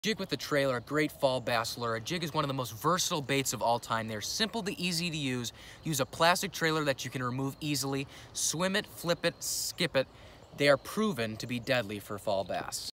Jig with a trailer, a great fall bass lure. A jig is one of the most versatile baits of all time. They're simple to easy to use. Use a plastic trailer that you can remove easily. Swim it, flip it, skip it. They are proven to be deadly for fall bass.